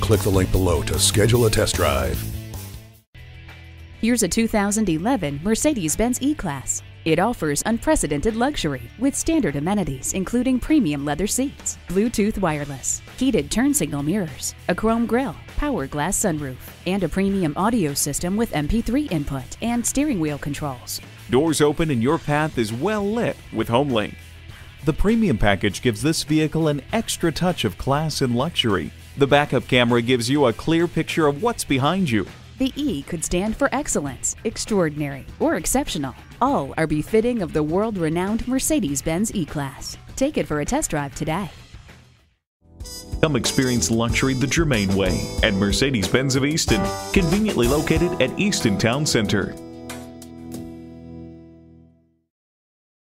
click the link below to schedule a test drive. Here's a 2011 Mercedes-Benz E-Class. It offers unprecedented luxury with standard amenities including premium leather seats, Bluetooth wireless, heated turn signal mirrors, a chrome grille, power glass sunroof, and a premium audio system with MP3 input and steering wheel controls. Doors open and your path is well lit with HomeLink. The premium package gives this vehicle an extra touch of class and luxury. The backup camera gives you a clear picture of what's behind you. The E could stand for excellence, extraordinary, or exceptional. All are befitting of the world-renowned Mercedes-Benz E-Class. Take it for a test drive today. Come experience luxury the Germain way at Mercedes-Benz of Easton, conveniently located at Easton Town Center.